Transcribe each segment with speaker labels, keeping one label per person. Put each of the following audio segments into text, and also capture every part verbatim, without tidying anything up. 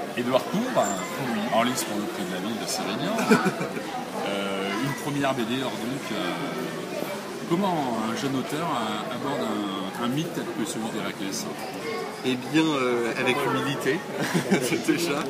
Speaker 1: Édouard Cour, oui. En lice pour le prix de la ville de Sévignan. euh, une première B D, alors donc, euh, comment un jeune auteur aborde un, un mythe tel que celui d'Héraclès?
Speaker 2: Eh bien, euh, avec humilité, déjà,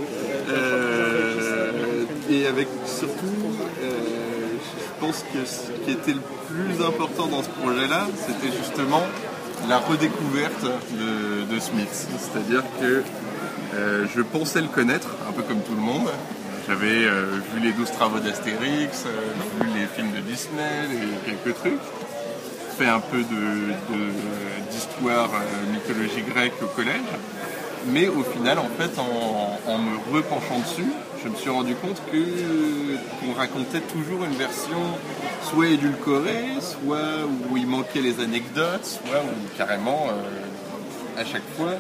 Speaker 2: euh, et avec surtout, euh, je pense que ce qui était le plus important dans ce projet-là, c'était justement la redécouverte de, de Smith. C'est-à-dire que euh, je pensais le connaître, un peu comme tout le monde. J'avais euh, vu les douze travaux d'Astérix, euh, vu les films de Disney, et quelques trucs. Fait un peu de, de, d'histoire euh, mythologie grecque au collège, mais au final, en fait, en, en me repenchant dessus, je me suis rendu compte que qu'on racontait toujours une version soit édulcorée, soit où il manquait les anecdotes, soit où carrément, euh, à chaque fois,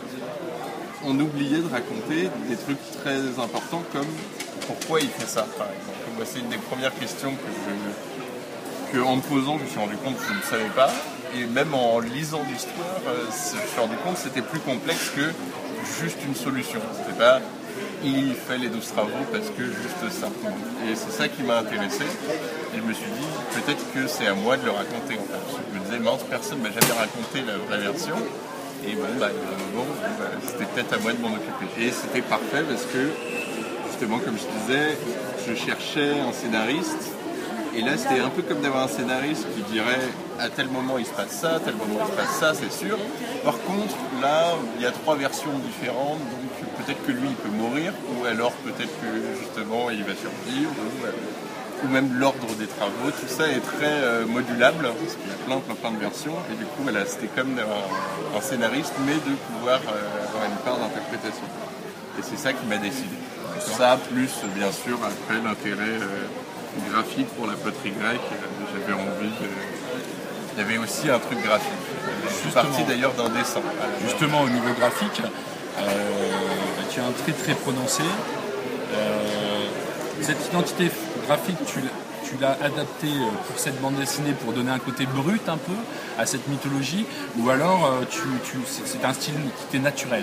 Speaker 2: on oubliait de raconter des trucs très importants comme pourquoi il fait ça, par exemple. Moi, c'est une des premières questions que je que en me posant, je me suis rendu compte que je ne savais pas. Et même en lisant l'histoire, euh, je me suis rendu compte que c'était plus complexe que juste une solution. C'était pas il fait les douze travaux parce que juste ça. Et c'est ça qui m'a intéressé. Et je me suis dit, peut-être que c'est à moi de le raconter. En fait. Je me disais, mince, personne ne m'a jamais raconté la vraie version. Et bon, bah, bon, bah, c'était peut-être à moi de m'en occuper. Et c'était parfait parce que, justement, comme je disais, je cherchais un scénariste. Et là, c'était un peu comme d'avoir un scénariste qui dirait à tel moment il se passe ça, à tel moment il se passe ça, c'est sûr. Par contre, là, il y a trois versions différentes, donc peut-être que lui il peut mourir, ou alors peut-être que justement il va survivre, ou, ou même l'ordre des travaux. Tout ça est très euh, modulable, parce qu'il y a plein, plein, plein de versions. Et du coup, voilà, c'était comme d'avoir un, un scénariste, mais de pouvoir euh, avoir une part d'interprétation. Et c'est ça qui m'a décidé. Ça, plus bien sûr, après l'intérêt. Euh, graphique pour la poterie grecque, j'avais envie de... Il y avait aussi un truc graphique. Je suis parti d'ailleurs d'un dessin.
Speaker 1: Justement au niveau graphique, euh, tu as un trait très prononcé. Euh, cette identité graphique, tu l'as, tu l'as adaptée pour cette bande dessinée pour donner un côté brut un peu à cette mythologie, ou alors tu, tu, c'est un style qui t'est naturel?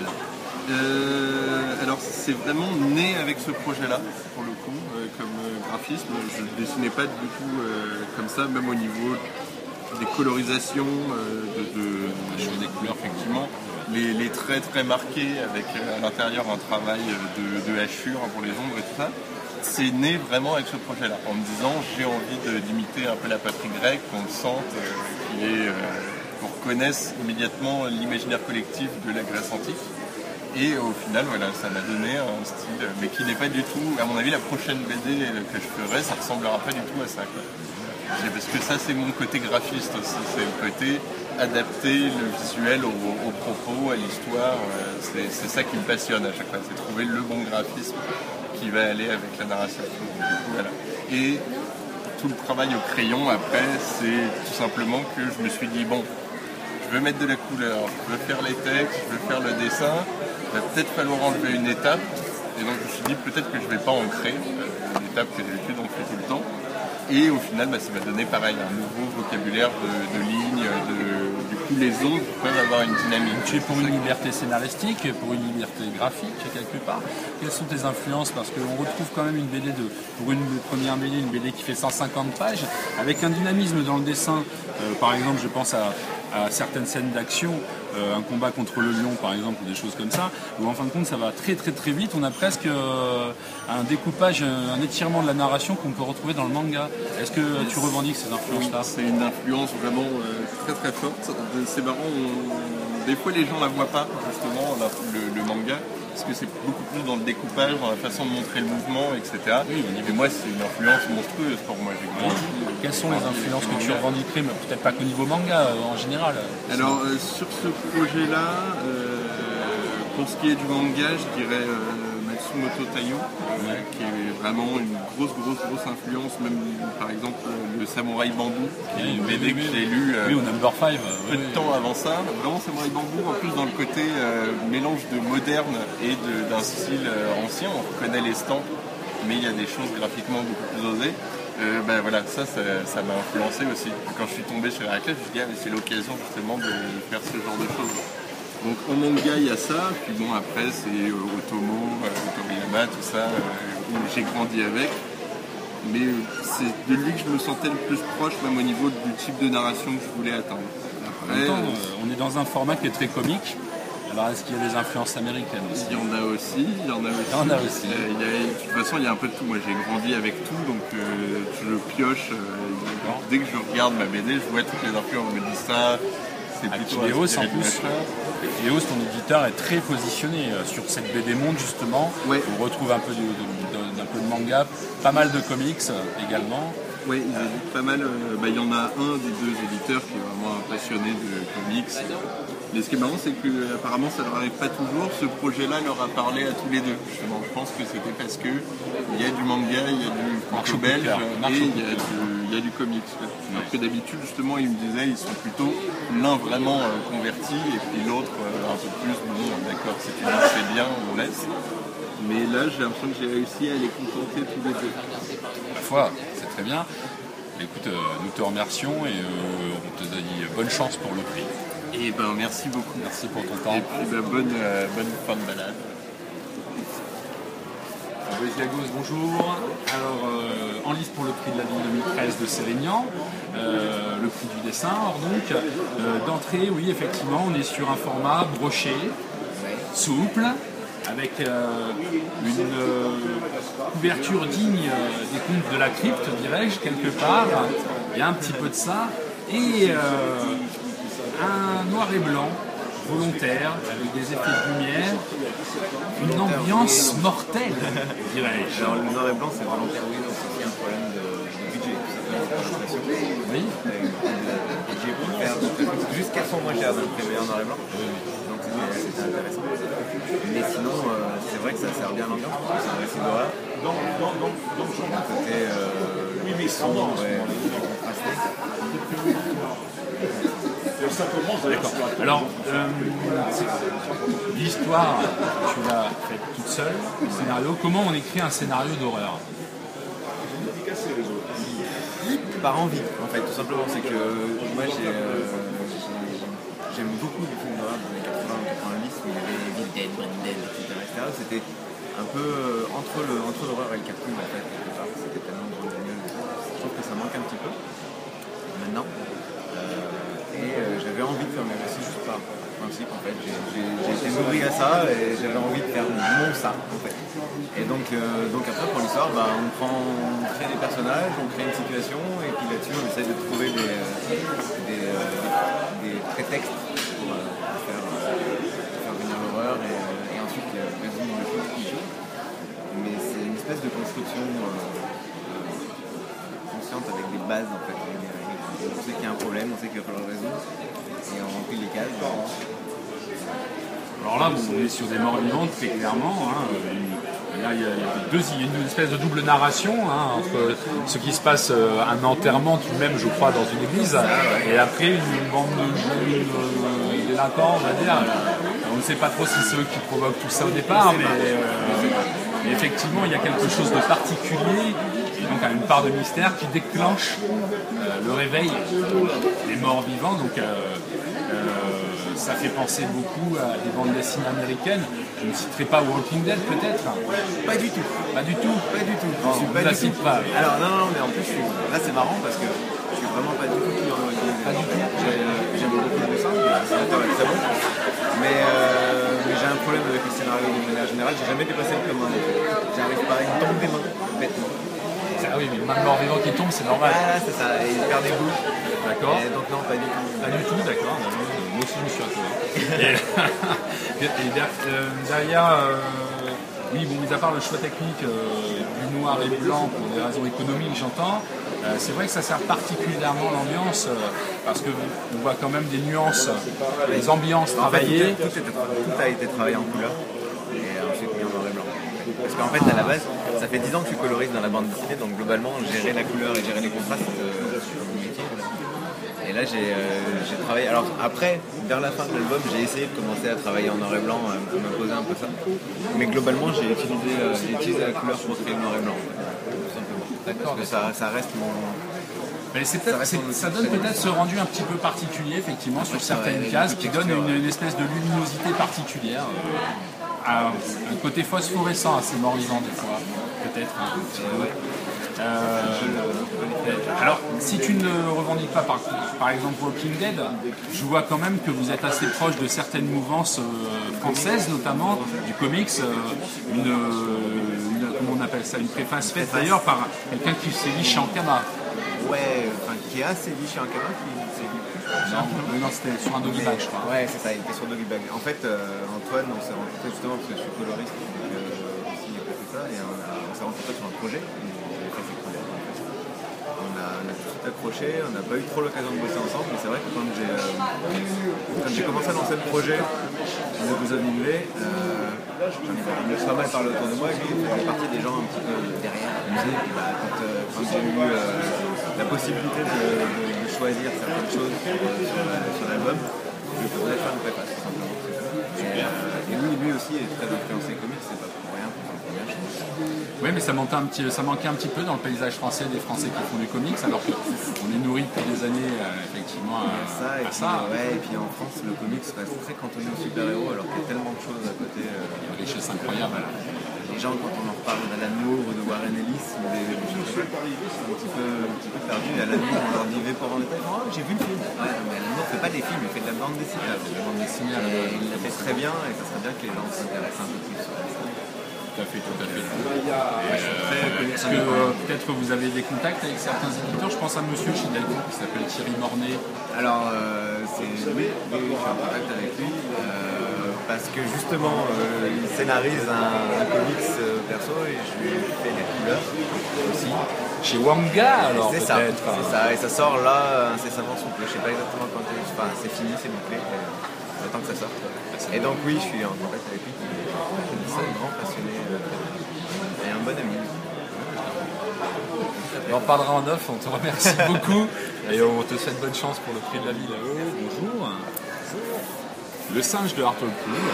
Speaker 2: Euh, alors c'est vraiment né avec ce projet-là, pour le coup, euh, comme euh, graphisme. Je ne dessinais pas du tout euh, comme ça, même au niveau des colorisations, euh, de, de, de, des couleurs, effectivement. Les, les traits très marqués, avec euh, à l'intérieur un travail de, de hachure pour les ombres et tout ça. C'est né vraiment avec ce projet-là, en me disant j'ai envie de, d'imiter un peu la patrie grecque, qu'on le sente, euh, qu'il est, euh, qu'on reconnaisse immédiatement l'imaginaire collectif de la Grèce antique. Et au final, voilà, ça m'a donné un style, mais qui n'est pas du tout... À mon avis, la prochaine B D que je ferai, ça ne ressemblera pas du tout à ça, quoi. Parce que ça, c'est mon côté graphiste aussi. C'est le côté adapter le visuel au, au propos, à l'histoire. C'est, c'est ça qui me passionne à chaque fois. C'est trouver le bon graphisme qui va aller avec la narration. Du coup, voilà. Et tout le travail au crayon, après, c'est tout simplement que je me suis dit, bon, je veux mettre de la couleur, je veux faire les textes, je veux faire le dessin. Il va peut-être falloir enlever une étape, et donc je me suis dit peut-être que je ne vais pas ancrer une étape que d'habitude on fait tout le temps. Et au final, bah, ça m'a donné pareil un nouveau vocabulaire de, de lignes, de, du coup les ondes peuvent avoir une dynamique.
Speaker 1: Tu es pour une liberté scénaristique, pour une liberté graphique quelque part. Quelles sont tes influences? Parce qu'on retrouve quand même une B D de, pour une première B D, une B D qui fait cent cinquante pages, avec un dynamisme dans le dessin. Euh, par exemple, je pense à à certaines scènes d'action, euh, un combat contre le lion par exemple, ou des choses comme ça, où en fin de compte ça va très très très vite, on a presque euh, un découpage, un étirement de la narration qu'on peut retrouver dans le manga. Est-ce que tu revendiques ces influences-là?
Speaker 2: Oui, c'est une influence vraiment euh, très très forte. C'est marrant, on... des fois les gens la voient pas justement, la, le, le manga, parce que c'est beaucoup plus dans le découpage, dans la façon de montrer le mouvement, et cetera. Oui, et moi c'est une influence monstrueuse pour moi. J'ai grandi.
Speaker 1: Quelles sont les influences que tu revendiquerais, mais peut-être pas qu'au niveau manga, euh, en général?
Speaker 2: Alors euh, sur ce projet-là, euh, pour ce qui est du manga, je dirais euh, Matsumoto Taiyo, euh, ouais. qui est vraiment une grosse grosse grosse influence, même par exemple le Samouraï Bambou, qui est une B D que j'ai lu euh,
Speaker 1: oui, au number five,
Speaker 2: peu de temps avant ça. Vraiment Samouraï Bambou, en plus dans le côté euh, mélange de moderne et de, d'un style euh, ancien, on reconnaît les stamps, mais il y a des choses graphiquement beaucoup plus osées. Euh, ben voilà, ça, ça, ça m'a influencé aussi. Quand je suis tombé chez Héraclès, je me suis dit, ah, mais c'est l'occasion justement de faire ce genre de choses. Donc en manga il y a ça, puis bon après c'est euh, Otomo, euh, Toriyama, tout ça, euh, où j'ai grandi avec. Mais euh, c'est de lui que je me sentais le plus proche, même au niveau du type de narration que je voulais attendre.
Speaker 1: En même temps, euh, on est dans un format qui est très comique. Alors est-ce qu'il y a des influences américaines aussi?
Speaker 2: Il y en a aussi, il y en a aussi.
Speaker 1: Il y en a aussi.
Speaker 2: Euh, il y a- de toute façon, il y a un peu de tout. Moi, j'ai grandi avec tout, donc euh, je le pioche. euh, dès que je regarde ma B D, je vois toutes les influences. Je me dis ça, c'est plutôt
Speaker 1: Akileos, en
Speaker 2: inspiré de
Speaker 1: plus,
Speaker 2: machin.
Speaker 1: Akileos, ton éditeur, est très positionné euh, sur cette B D Monde, justement.
Speaker 2: Ouais.
Speaker 1: On retrouve un peu de, de- de- d'un peu de manga, pas mal de comics euh, également.
Speaker 2: Oui, ils éditent pas mal. euh, bah, il y en a un des deux éditeurs qui est vraiment un passionné de comics. Mais ce qui est marrant, c'est que euh, apparemment ça leur arrive pas toujours. Ce projet-là leur a parlé à tous les deux. Justement, je pense que c'était parce que il y a du manga, il y a du
Speaker 1: Marche au
Speaker 2: franco-belge
Speaker 1: coup de cœur. Marche
Speaker 2: et
Speaker 1: au
Speaker 2: il
Speaker 1: coup
Speaker 2: y,
Speaker 1: de
Speaker 2: a
Speaker 1: cœur.
Speaker 2: du- il y a du comics. Alors que d'habitude, justement, ils me disaient ils sont plutôt l'un vraiment euh, converti et puis l'autre euh, un peu plus bon, d'accord, c'est c'est bien, on laisse. Mais là, j'ai l'impression que j'ai réussi à les contenter tous les deux.
Speaker 1: Ma foi, c'est très bien. Écoute, euh, nous te remercions et euh, on te dit bonne chance pour le prix.
Speaker 2: Et ben merci beaucoup.
Speaker 1: Merci pour ton temps.
Speaker 2: Et puis ben, bonne, euh, bonne fin de balade.
Speaker 1: Boris Gagos, bonjour. Alors, euh, en liste pour le prix de la ville deux mille treize de Sélénian, euh, le prix du dessin. Or donc, euh, d'entrée, oui, effectivement, on est sur un format broché, souple, avec euh, une euh, couverture digne euh, des contes de la crypte, dirais-je, quelque part. Il y a un petit peu de ça. Et euh, un noir et blanc volontaire, avec des effets de lumière, une ambiance mortelle, dirais-je.
Speaker 3: Alors le noir et blanc c'est volontaire, oui, donc c'est aussi un problème de, de budget, tout simplement, j'ai l'impression.
Speaker 1: Oui.
Speaker 3: Le budget pour faire juste quatre cents moins cher d'imprimer en noir et blanc, donc c'était c'était intéressant. Mais sinon, euh, c'est vrai que ça sert bien à l'ambiance, parce que c'est un récit d'horreur. Un côté euh, sombre et contrasté.
Speaker 1: D'accord. Alors, euh, l'histoire, tu l'as faite toute seule, le scénario. Comment on écrit un scénario d'horreur?
Speaker 3: Par envie, en fait, tout simplement. C'est que moi, j'ai, euh, j'ai- j'aime beaucoup les films d'horreur des années quatre-vingts quatre-vingt-dix où il y avait Evil Dead, Brain Dead, et cetera et cetera. C'était un peu euh, entre, le, entre l'horreur et le cartoon, en fait, quelque part. C'était tellement génial. Je trouve que ça manque un petit peu, maintenant. Euh, et euh, j'avais envie de faire mes récits juste par principe, en fait. J'ai, j'ai, j'ai été nourri à ça et j'avais envie de faire mon ça, en fait. Et donc, euh, donc après, pour l'histoire, bah, on, prend, on crée des personnages, on crée une situation, et puis là-dessus, on essaie de trouver des, euh, des, euh, des, des prétextes pour, euh, pour faire, euh, pour faire venir l'horreur et, euh, et ensuite euh, résoudre les choses qui jouent. Mais c'est une espèce de construction euh, euh, consciente avec des bases, en fait. Et, euh, on sait qu'il y a un problème, on sait qu'il va falloir le résoudre, et on remplit les cases.
Speaker 1: Alors là, on est sur des morts vivantes, très clairement. Hein. Une- là, il y a, il y a deux, il y a une espèce de double narration hein, entre ce qui se passe, euh, un enterrement tout de même, je crois, dans une église, et après une bande de jeunes euh, délinquants, on va dire. On ne sait pas trop si c'est eux qui provoquent tout ça au départ, mais, euh, mais effectivement, il y a quelque chose de particulier, et donc une part de mystère qui déclenche euh, le réveil des morts vivants. Donc, euh, euh, ça fait penser beaucoup à des bandes dessinées américaines. Je ne citerai pas Walking Dead peut-être.
Speaker 3: Pas du tout.
Speaker 1: Pas du tout.
Speaker 3: Pas du tout.
Speaker 1: Non,
Speaker 3: Je suis
Speaker 1: on
Speaker 3: pas
Speaker 1: la
Speaker 3: du
Speaker 1: cite
Speaker 3: tout.
Speaker 1: pas.
Speaker 3: Alors non, non, mais en plus, je suis... là c'est marrant parce que je suis vraiment pas du tout dans le
Speaker 1: Pas du tout.
Speaker 3: J'ai- J'aime beaucoup le dessin, le dessinateur est très bon. Mais, euh, mais j'ai un problème avec le scénario de manière générale. J'ai jamais dépassé le commun. J'arrive pas, il me tombe des mains, bêtement.
Speaker 1: Ah oui, mais un mort vivant qui tombe, c'est normal.
Speaker 3: Ah, c'est ça, et il perd des bouts.
Speaker 1: D'accord.
Speaker 3: Et donc non, pas du tout.
Speaker 1: Pas du tout, d'accord. Moi aussi, je me suis inquiété. Et, et der- euh, derrière, euh, oui, bon, mis à part le choix technique euh, du noir et blanc pour des raisons économiques, j'entends, euh, c'est vrai que ça sert particulièrement l'ambiance euh, parce que on voit quand même des nuances, des ambiances
Speaker 3: En fait,
Speaker 1: travaillées.
Speaker 3: tout, tout, était- tout a été travaillé en couleur et ensuite mis en noir et blanc. Parce qu'en fait, à la base, ça fait dix ans que je suis coloriste dans la bande dessinée, donc globalement, gérer la couleur et gérer les contrastes, euh, c'est mon métier. Et là, j'ai euh, j'ai travaillé. Alors après, vers la fin de l'album, j'ai essayé de commencer à travailler en noir et blanc, à, à m'imposer un peu ça. Mais globalement, j'ai utilisé, euh, j'ai utilisé la couleur pour créer le noir et blanc, tout simplement.
Speaker 1: D'accord.
Speaker 3: Parce que ça, ça reste mon.
Speaker 1: Mais Mais c'est
Speaker 3: Ça
Speaker 1: peut-être,
Speaker 3: reste
Speaker 1: c'est-
Speaker 3: en
Speaker 1: ça
Speaker 3: outil
Speaker 1: donne
Speaker 3: très
Speaker 1: peut-être ce rendu un petit peu particulier, effectivement, sur certaines
Speaker 3: ouais,
Speaker 1: cases,
Speaker 3: une
Speaker 1: qui
Speaker 3: petite
Speaker 1: donne
Speaker 3: texture,
Speaker 1: une,
Speaker 3: ouais.
Speaker 1: une espèce de luminosité particulière. euh, un, un côté phosphorescent assez mort-vivant des fois, peut-être un petit peu. Euh, alors, si tu ne revendiques pas par, par exemple Walking Dead, je vois quand même que vous êtes assez proche de certaines mouvances euh, françaises, notamment du comics, euh, une, une- comment on appelle ça, une préface faite d'ailleurs par quelqu'un qui s'est dit Shankama.
Speaker 3: Ouais, enfin, qui est assez dit chez un camarade qui s'est dit plus.
Speaker 1: Non, non, non, c'était sur un doggy bag, je crois.
Speaker 3: Ouais, c'est ça, il était sur Doggy Bag. En fait, euh, Antoine, on s'est rencontrés justement parce que je suis coloriste, donc euh, aussi il y a fait ça, et on, a- on s'est rencontrés sur un projet. On a fait ses couleurs, en fait. On a, on a tout de suite accroché, on n'a pas eu trop l'occasion de bosser ensemble, mais c'est vrai que quand j'ai euh, quand j'ai commencé à lancer le projet de Vous of Nimblé, euh, j'en ai parlé pas mal parlé autour de moi, et lui il faisait partie des gens un petit peu derrière la musique. Et bah, quand euh, quand j'ai eu euh, la possibilité de, de, de choisir certaines choses sur, sur, la- sur l'album, je voulais faire une préface, tout simplement. Et, euh, et lui, lui aussi est très influencé comics, c'est pas pour rien pour sa première chose.
Speaker 1: Oui, mais ça manquait, un petit, ça manquait un petit peu dans le paysage français des Français qui font du comics, alors qu'on est nourri depuis des années, euh, effectivement, à,
Speaker 3: Ça, et
Speaker 1: à
Speaker 3: puis,
Speaker 1: ça.
Speaker 3: ouais, et puis en France, le comics reste très cantonné aux super-héros, alors qu'il y a tellement de choses à côté. euh,
Speaker 1: Une richesse incroyable.
Speaker 3: Les gens, quand on leur parle d'Alan Moore ou de Warren Ellis, ou des, des choses comme ça, ils sont un petit peu, un petit peu perdus. Et Alan Moore, on leur dit V pour Vendetta, ils font ah, j'ai vu le film. Ouais, mais Alan Moore fait pas des films, il fait de la bande dessinée.
Speaker 1: Il fait de la bande dessinée, à la
Speaker 3: Et
Speaker 1: base.
Speaker 3: il la fait très bien, et ça serait bien que les gens s'intéressent un peu plus sur ça.
Speaker 1: Tout à fait, tout à fait.
Speaker 3: Très
Speaker 1: Est-ce que euh, peut-être vous avez des contacts avec certains éditeurs? Je pense à Monsieur Chidalgo qui s'appelle Thierry Mornay.
Speaker 3: Alors, euh, c'est oui, oui, oui, je suis en contact avec lui euh, parce que justement, euh, il scénarise un, un comics euh, perso et je lui fais les couleurs aussi.
Speaker 1: Chez Wanga, alors
Speaker 3: C'est ça,
Speaker 1: peut-être.
Speaker 3: c'est ça, et ça sort là incessamment sous peu. Je sais pas exactement quand c'est, enfin, c'est fini, c'est bouclé, mais le temps que ça sorte. Et donc oui, je suis en contact avec lui, qui est un grand passionné euh, et un bon ami.
Speaker 1: Et on parlera en off, on te remercie beaucoup et on te souhaite bonne chance pour le prix de la ville. Bonjour. Le singe de Hartlepool.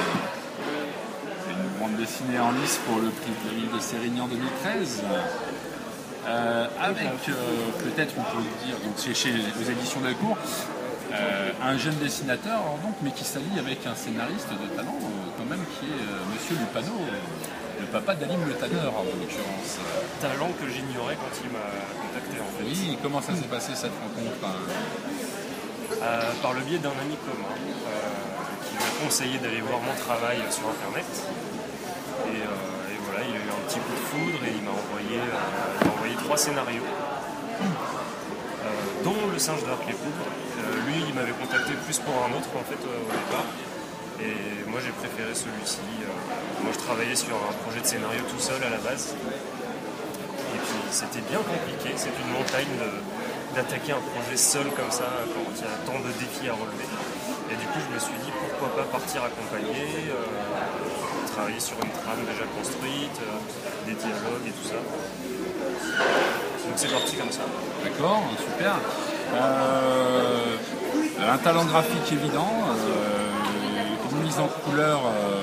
Speaker 1: Une bande dessinée en lice pour le prix de la ville de Sérignan deux mille treize. Euh, avec, euh, peut-être on peut le dire, donc c'est chez les éditions Delcourt, euh, un jeune dessinateur alors donc, mais qui s'allie avec un scénariste de talent euh, quand même qui est euh, Monsieur Lupano, euh, le papa d'Alim Le Tanner en l'occurrence.
Speaker 4: Talent que j'ignorais quand il m'a contacté en fait.
Speaker 1: Oui, comment ça s'est passé cette rencontre hein
Speaker 4: Euh, par le biais d'un ami commun euh, qui m'a conseillé d'aller voir mon travail sur internet. Et, euh, et voilà, il a eu un petit coup de foudre et il m'a envoyé, euh, il m'a envoyé trois scénarios, euh, dont Le singe de Hartlepool. Euh, lui, il m'avait contacté plus pour un autre en fait euh, au départ. Et moi j'ai préféré celui-ci. Euh, moi je travaillais sur un projet de scénario tout seul à la base. Et puis c'était bien compliqué, c'est une montagne de- d'attaquer un projet seul comme ça quand il y a tant de défis à relever. Et du coup je me suis dit pourquoi pas partir accompagner, euh, travailler sur une trame déjà construite, euh, des dialogues et tout ça. Donc c'est parti comme ça.
Speaker 1: D'accord, super. Euh, un talent graphique évident, euh, une mise en couleur euh,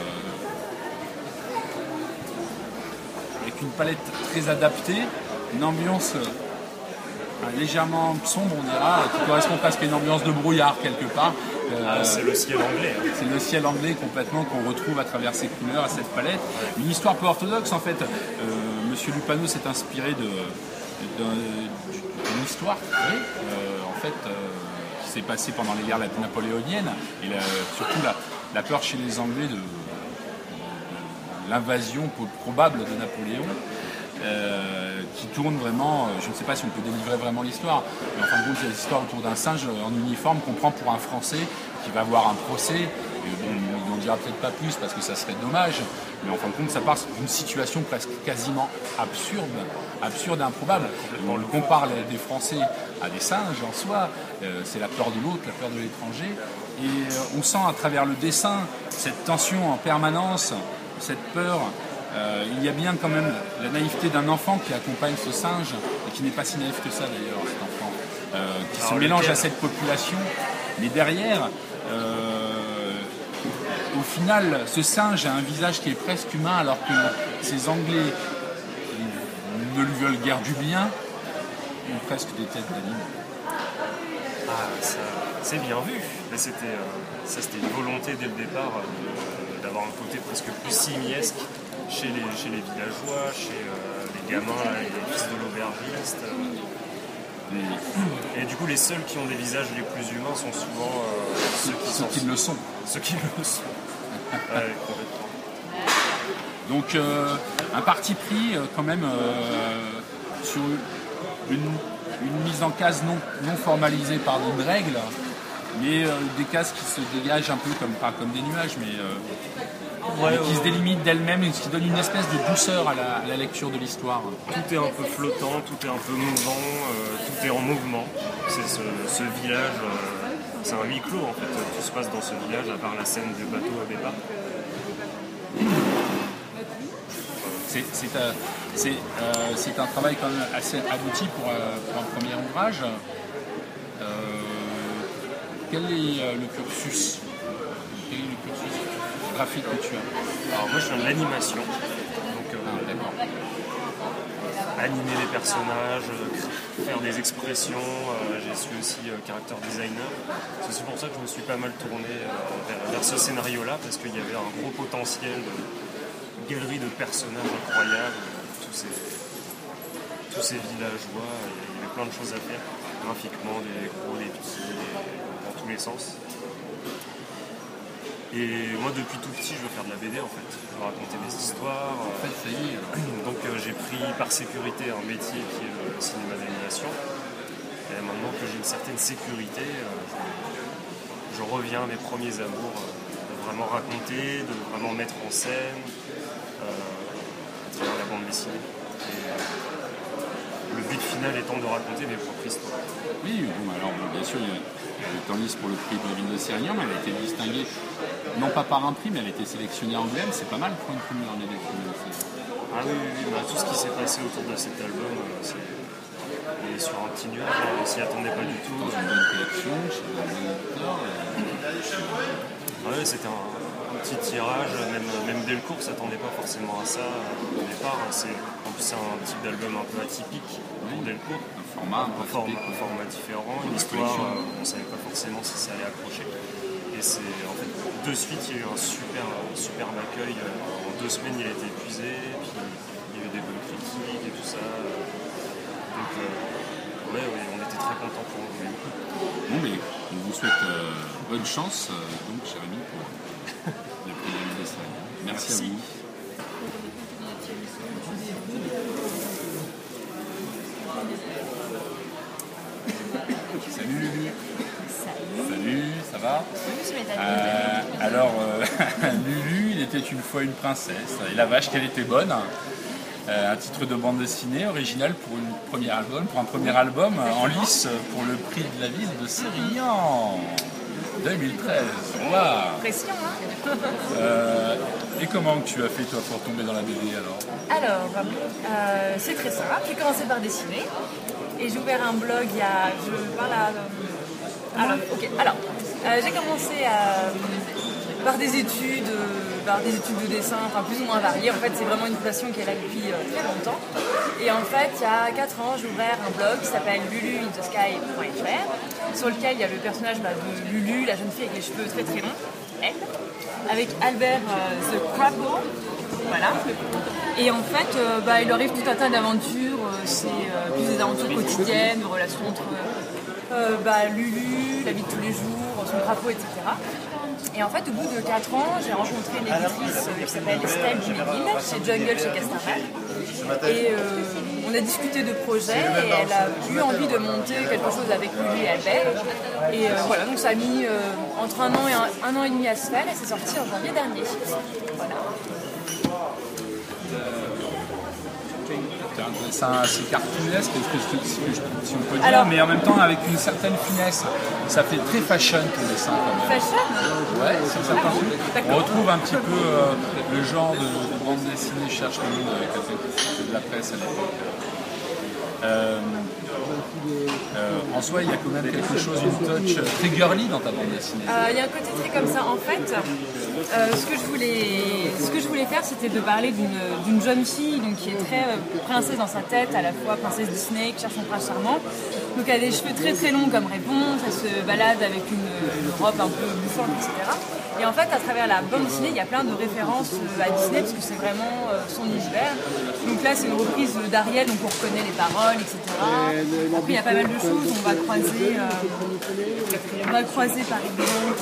Speaker 1: avec une palette très adaptée, une ambiance euh, légèrement sombre, on dira, qui correspond presque à une ambiance de brouillard quelque part. Euh,
Speaker 4: Ah, c'est le ciel anglais. hein.
Speaker 1: c'est le ciel anglais complètement qu'on retrouve à travers ces couleurs, à cette palette. Une histoire peu orthodoxe en fait. Euh, Monsieur Lupano s'est inspiré de, de- d'une histoire vraie, euh, en fait, euh, qui s'est passée pendant les guerres napoléoniennes et la- surtout la, la peur chez les Anglais de, de l'invasion probable de Napoléon. Euh, qui tourne vraiment, euh, je ne sais pas si on peut délivrer vraiment l'histoire, mais en fin de compte, c'est l'histoire autour d'un singe en uniforme qu'on prend pour un Français qui va avoir un procès. Et bon, il n'en dira peut-être pas plus parce que ça serait dommage, mais en fin de compte, ça part d'une situation presque quasiment absurde, absurde et improbable. On le compare les- des Français à des singes en soi, euh, c'est la peur de l'autre, la peur de l'étranger, et euh, on sent à travers le dessin cette tension en permanence, cette peur. Euh, il y a bien quand même la naïveté d'un enfant qui accompagne ce singe, et qui n'est pas si naïf que ça d'ailleurs, cet enfant, euh, qui
Speaker 4: Alors,
Speaker 1: se mélange
Speaker 4: lequel
Speaker 1: à cette population. Mais derrière, euh, au final, ce singe a un visage qui est presque humain, alors que ces Anglais ne lui veulent guère du bien. ont presque des têtes d'animaux.
Speaker 4: Ah, ça, c'est bien vu. Mais c'était, euh, ça, c'était une volonté dès le départ euh, d'avoir un côté presque plus simiesque chez les, chez les villageois, chez euh, les gamins, là, les fils de l'aubergiste. Euh, et, et du coup, les seuls qui ont des visages les plus humains sont souvent euh, ceux qui,
Speaker 1: Ceux
Speaker 4: sont,
Speaker 1: qui le sont.
Speaker 4: ceux qui le sont. Ouais, complètement.
Speaker 1: Donc euh, un parti pris euh, quand même euh, sur une, une mise en case non, non formalisée par une règle, mais euh, des cases qui se dégagent un peu comme, pas comme des nuages, mais, euh,
Speaker 4: Ouais,
Speaker 1: mais qui
Speaker 4: ouais,
Speaker 1: se délimitent d'elles-mêmes et qui donnent une espèce de douceur à la, à la lecture de l'histoire.
Speaker 4: Tout est un peu flottant, tout est un peu mouvant, euh, tout est en mouvement. C'est ce, ce village, euh, c'est un huis clos en fait. Tout se passe dans ce village à part la scène du bateau au départ.
Speaker 1: C'est, c'est, euh, c'est, euh, c'est un travail quand même assez abouti pour, euh, pour un premier ouvrage. Euh, quel est euh, le cursus Quel est le cursus graphique que tu as?
Speaker 4: Alors moi je fais de l'animation, donc euh,
Speaker 1: Ah, d'accord.
Speaker 4: animer les personnages, euh, faire des expressions. Euh, j'ai suis aussi euh, character designer. C'est aussi pour ça que je me suis pas mal tourné euh, vers, vers ce scénario-là, parce qu'il y avait un gros potentiel de galerie de personnages incroyables, tous ces, tous ces villageois. Il y avait plein de choses à faire, graphiquement, des gros, des petits, des- dans tous les sens. Et moi, depuis tout petit, je veux faire de la B D en fait. Je veux raconter des histoires.
Speaker 1: En fait, ça y est. alors.
Speaker 4: Donc euh, j'ai pris par sécurité un métier qui est le cinéma d'animation. Et maintenant que j'ai une certaine sécurité, euh, je, je reviens à mes premiers amours euh, de vraiment raconter, de vraiment mettre en scène euh, à travers la bande dessinée. Et, euh, le but final étant de raconter mes propres histoires.
Speaker 1: Oui, bon, alors bien sûr, il y a le temps lisse pour le prix de la ville de Sérignan, mais elle a été distinguée, non pas par un prix, mais elle a été sélectionnée en Angoulême. C'est pas mal pour une première en B D.
Speaker 4: Ah oui, oui, oui, bah, tout ce qui s'est passé autour de cet album, euh, c'est, on est sur un petit nuage, hein, on s'y attendait pas du tout.
Speaker 1: Dans une bonne collection, chez un bon éditeur.
Speaker 4: Ouais, c'était un, un petit tirage, même, même Delcourt ne s'attendait pas forcément à ça euh, au départ. C'est, en plus, c'est un type d'album un peu atypique pour Delcourt.
Speaker 1: Un format, un
Speaker 4: Un,
Speaker 1: peu
Speaker 4: format,
Speaker 1: atypique.
Speaker 4: un format différent, une
Speaker 1: La
Speaker 4: histoire,
Speaker 1: collection.
Speaker 4: euh, on ne savait pas forcément si ça allait accrocher. Et c'est en fait, de suite, il y a eu un super, superbe accueil. En deux semaines, il a été épuisé, puis il y a eu des bonnes critiques et tout ça. Donc, euh, ouais, ouais, on était très contents pour vous.
Speaker 1: Bon, mais on vous souhaite euh, bonne chance, euh, donc, cher ami, pour le prix de la ville de Sérignan. Merci,
Speaker 4: Merci.
Speaker 1: à vous. Salut Lulu.
Speaker 5: Salut.
Speaker 1: Salut, ça va?
Speaker 5: Oui, monsieur Métal.
Speaker 1: Euh, alors, euh, Lulu, il était une fois une princesse, et la vache qu'elle était bonne. Euh, un titre de bande dessinée original pour, une première album, pour un premier album euh, en lice pour le prix de la ville de Sérignan deux mille treize. Waouh.
Speaker 5: Pression, hein?
Speaker 1: Euh, Et comment tu as fait toi pour tomber dans la B D alors?
Speaker 5: Alors, euh, c'est très simple. J'ai commencé par dessiner et j'ai ouvert un blog il y a. Je parle à. Alors, ok. Alors, euh, j'ai commencé à, par des études, euh, par des études de dessin, enfin plus ou moins variées. En fait, c'est vraiment une passion qui est là depuis euh, très longtemps. Et en fait, il y a quatre ans, j'ai ouvert un blog qui s'appelle lulu in the sky point f r, sur lequel il y a le personnage bah, de Lulu, la jeune fille avec les cheveux très très longs, elle, avec Albert euh, the Crabbo. Voilà. Et en fait, euh, bah, il arrive tout un tas d'aventures. euh, c'est euh, plus des aventures quotidiennes, de relations entre euh, bah, Lulu, la vie de tous les jours, son crapaud, et cetera. Et en fait, au bout de quatre ans, j'ai rencontré une éditrice euh, qui s'appelle Estelle Dumedine, chez Jungle, chez Castarvel. Et euh, on a discuté de projets et elle a eu envie de monter quelque chose avec Lulu et Albert. Et euh, voilà, donc ça a mis euh, entre un an et un, un an et demi à se faire et c'est sorti en janvier dernier. Voilà.
Speaker 1: C'est un dessin assez cartoonesque, est-ce que- si, je- si on peut dire,
Speaker 5: Alors-
Speaker 1: mais en même temps avec une certaine finesse. Ça fait très fashion ton dessin quand même.
Speaker 5: Fashion?
Speaker 1: Ouais, c'est certain.
Speaker 5: d'accord.
Speaker 1: On retrouve un petit peu euh, le genre de, de bande dessinée Cherche le monde avec la fête de la presse à l'époque. Euh, Euh, en soi, il y a quand même quelque chose, une touch très girly dans ta bande dessinée.
Speaker 5: Euh, Il y a un côté très comme ça. En fait, euh, ce, que je voulais, ce que je voulais faire, c'était de parler d'une d'une jeune fille donc, qui est très euh, princesse dans sa tête, à la fois princesse Disney, qui cherche son prince charmant. Donc elle a des cheveux très très longs comme réponse, elle se balade avec une, une robe un peu bouffante, et cetera. Et en fait, à travers la bande dessinée, il y a plein de références à Disney, parce que c'est vraiment euh, son univers. Donc là, c'est une reprise d'Ariel, donc on reconnaît les paroles, et cetera. Après, il y a pas mal de choses. On va croiser, euh, on va croiser par exemple,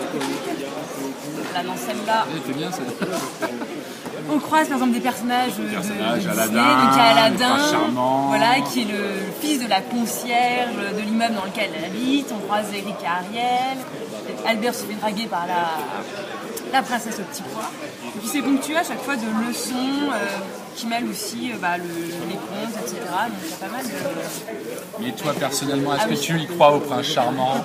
Speaker 5: là, dans celle-là,
Speaker 1: C'est bien, ça.
Speaker 5: on croise par exemple des personnages de, de
Speaker 1: Personnages,
Speaker 5: Disney.
Speaker 1: Aladdin,
Speaker 5: Donc il y a Aladdin,
Speaker 1: le prince charmant.
Speaker 5: voilà, qui est le fils de la concierge de l'immeuble dans lequel elle habite. On croise Eric et Ariel. Albert se fait draguer par la, la princesse au petit pois. Et puis c'est ponctué à chaque fois de leçons euh, qui mêlent aussi euh, bah, le, les contes, et cetera. Donc il y a pas mal de...
Speaker 1: Mais toi, personnellement, est-ce
Speaker 5: Ah
Speaker 1: que
Speaker 5: oui.
Speaker 1: tu y crois au prince charmant?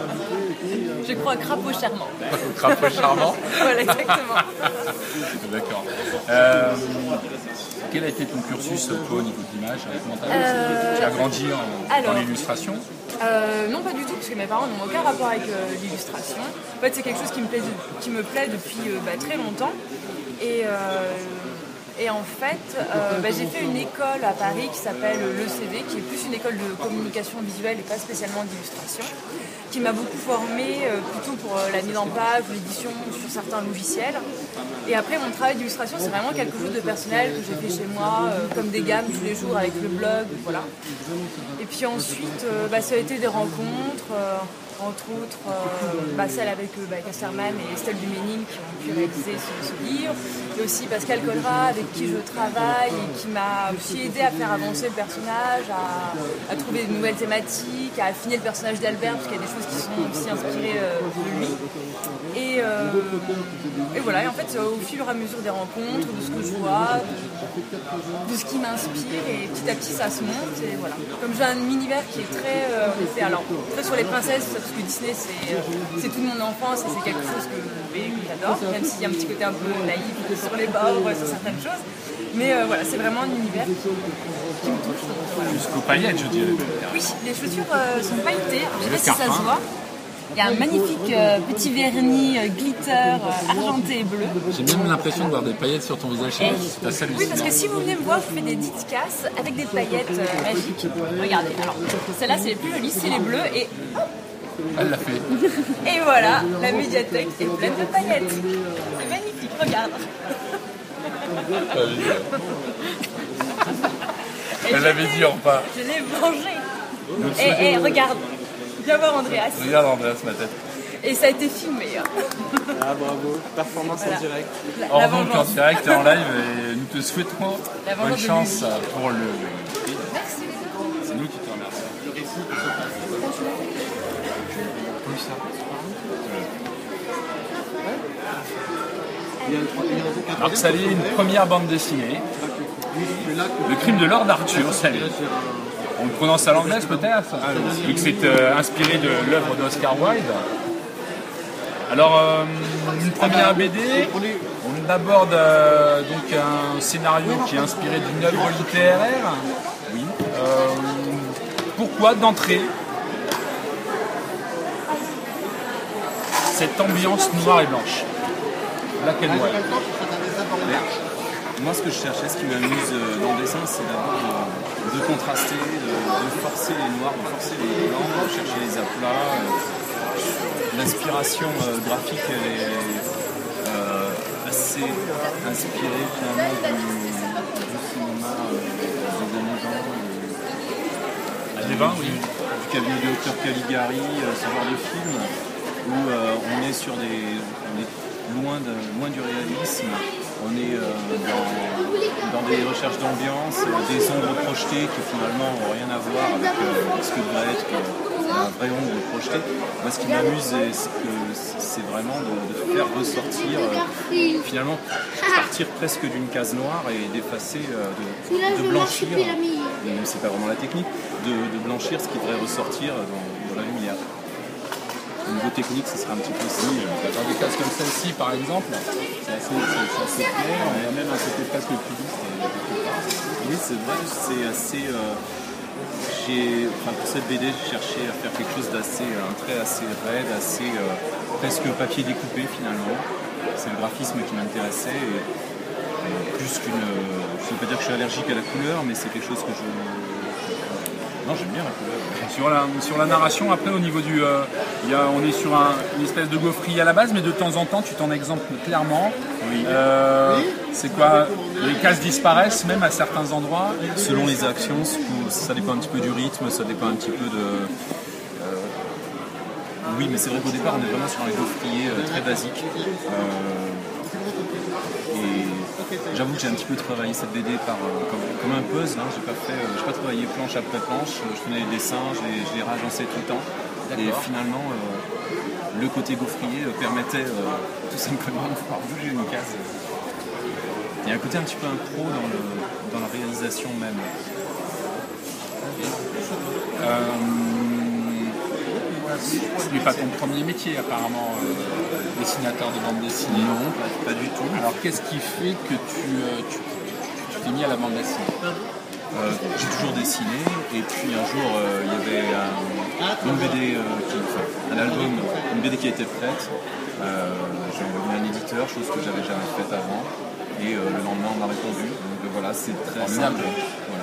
Speaker 5: Je crois crapaud charmant.
Speaker 1: Au crapaud charmant?
Speaker 5: Voilà, exactement.
Speaker 1: D'accord. Euh, quel a été ton cursus, toi, au niveau de l'image? Comment t'as
Speaker 5: Euh,
Speaker 1: Tu as grandi en-
Speaker 5: alors,
Speaker 1: dans l'illustration?
Speaker 5: Euh, non, pas du tout, parce que mes parents n'ont aucun rapport avec euh, l'illustration. En fait, c'est quelque chose qui me plaît, de- qui me plaît depuis euh, bah, très longtemps. Et, euh, et en fait, euh, bah, j'ai fait une école à Paris qui s'appelle l'E C V, qui est plus une école de communication visuelle et pas spécialement d'illustration, qui m'a beaucoup formée euh, plutôt pour euh, la mise en page, l'édition sur certains logiciels. Et après, mon travail d'illustration, c'est vraiment quelque chose de personnel que j'ai fait chez moi, euh, comme des gammes tous les jours avec le blog, voilà. Et puis ensuite, euh, bah, ça a été des rencontres, euh, entre autres euh, bah, celle avec euh, bah, Casterman et Estelle Duménil qui ont pu réaliser ce, ce livre. Et aussi Pascal Colrat avec qui je travaille et qui m'a aussi aidé à faire avancer le personnage, à, à trouver de nouvelles thématiques, à affiner le personnage d'Albert, parce qu'il y a des choses qui sont aussi inspirées euh, de lui. Et, euh, et voilà, et en fait, au fur et à mesure des rencontres, de ce que je vois, de, de ce qui m'inspire, et petit à petit ça se monte. Et voilà. Comme j'ai un univers qui est très, euh, en effet, alors, très sur les princesses, parce que Disney c'est, euh, c'est toute mon enfance et c'est quelque chose que, que j'adore, même s'il y a un petit côté un peu naïf sur les bords, sur certaines choses. Mais euh, voilà, c'est vraiment un univers qui, qui me touche. Donc, voilà.
Speaker 1: Jusqu'aux paillettes, je dirais.
Speaker 5: Oui, les chaussures euh, sont pailletées. Alors, je ne sais pas si ça
Speaker 1: Carpin.
Speaker 5: se voit. Il y a un magnifique euh, petit vernis euh, glitter euh, argenté et bleu.
Speaker 1: J'ai même l'impression de voir des paillettes sur ton visage.
Speaker 5: Et-
Speaker 1: C'est assez
Speaker 5: oui, parce que
Speaker 1: hallucinant.
Speaker 5: si vous venez me voir, je fais des dédicaces avec des paillettes euh, magiques. Regardez, alors celle-là c'est les plus jolies, c'est les bleus et,
Speaker 1: Elle l'a fait.
Speaker 5: et voilà, la médiathèque est pleine de paillettes. C'est magnifique, regarde. Et
Speaker 1: Elle
Speaker 5: je
Speaker 1: l'avait
Speaker 5: l'ai-
Speaker 1: dit en pas.
Speaker 5: Je l'ai mangé. Et, et regarde, viens voir Andreas.
Speaker 1: Regarde Andreas, ma tête.
Speaker 5: Et ça a été filmé. hein.
Speaker 3: Ah bravo, performance
Speaker 5: Voilà.
Speaker 3: en direct.
Speaker 5: La,
Speaker 1: En
Speaker 5: la
Speaker 1: donc en
Speaker 5: vengeance.
Speaker 1: direct et en live, et nous te souhaitons
Speaker 5: La vengeance
Speaker 1: bonne
Speaker 5: de
Speaker 1: chance
Speaker 5: Lily.
Speaker 1: pour le.
Speaker 5: Merci.
Speaker 1: C'est nous qui te remercions. Alors ça une première bande dessinée. Le crime de Lord Arthur, salut. On le prononce à l'anglaise peut-être, vu que c'est euh, inspiré de l'œuvre d'Oscar Wilde. Alors, euh, une première B D, on aborde euh, donc un scénario qui est inspiré d'une œuvre littéraire. Oui. Euh, pourquoi d'entrée cette ambiance noire et blanche? Black and white.
Speaker 6: Moi, ce que je cherchais, ce qui m'amuse euh, dans le dessin, c'est d'abord de, de contraster, de, de forcer les noirs, de forcer les blancs, de chercher les aplats. euh. L'inspiration euh, graphique, elle est euh, assez inspirée finalement du, du cinéma euh, des années vingt,
Speaker 1: Années vingt, oui.
Speaker 6: du, du cabinet de Docteur Caligari, euh, ce genre de film où euh, on est sur des, on est loin, de, loin du réalisme. On est euh, dans, dans des recherches d'ambiance, euh, des ombres projetées qui finalement n'ont rien à voir avec euh, ce que devrait être euh, un vrai ombre projetée. Moi, ce qui m'amuse, c'est que c'est vraiment de, de faire ressortir, euh, finalement, partir presque d'une case noire et d'effacer, euh, de, de blanchir, même si c'est pas vraiment la technique, de, de blanchir ce qui devrait ressortir dans, dans la lumière. Au niveau technique, ce serait un petit peu si.
Speaker 1: Dans des cases comme celle-ci, par exemple, c'est assez, c'est- c'est assez clair, il y a même un côté presque cubiste. euh, quelque part.
Speaker 6: Oui, c'est vrai, c'est assez. Euh, j'ai, enfin, pour cette B D, j'ai cherché à faire quelque chose d'assez, un trait assez raide, assez euh, presque papier découpé finalement. C'est le graphisme qui m'intéressait. Et, et plus qu'une. Je ne veux pas dire que je suis allergique à la couleur, mais c'est quelque chose que je. Non, j'aime bien la couleur.
Speaker 1: Sur la, sur la narration, après au niveau du... Euh, y a, on est sur un, une espèce de gaufrier à la base, mais de temps en temps tu t'en exemples clairement.
Speaker 6: Oui.
Speaker 1: Euh, c'est quoi? Les cases disparaissent même à certains endroits.
Speaker 6: Selon les actions, ça dépend un petit peu du rythme, ça dépend un petit peu de... Euh, oui, mais c'est vrai qu'au départ on est vraiment sur un gaufrier euh, très basique. Euh, et j'avoue que j'ai un petit peu travaillé cette B D par, euh, comme, comme un puzzle, hein. J'ai pas fait, euh, j'ai pas travaillé planche après planche, je faisais des dessins, je les, je les réagençais tout le temps. Et finalement, euh, le côté gaufrier euh, permettait euh, tout simplement de pouvoir bouger une case. Il y a un côté un petit peu impro dans, le, dans la réalisation même.
Speaker 1: Euh, ce n'est pas ton premier métier apparemment, euh, dessinateur de bande dessinée.
Speaker 6: Non, pas, pas du tout.
Speaker 1: Alors qu'est-ce qui fait que tu, euh, tu, tu, tu t'es mis à la bande dessinée?
Speaker 6: Euh, j'ai toujours dessiné et puis un jour euh, il y avait un, une B D, euh, qui, enfin, un album, une B D qui était prête. Euh, j'ai envoyé un éditeur, chose que j'avais jamais faite avant, et euh, le lendemain on m'a répondu. Donc euh, voilà, c'est très simple. Voilà.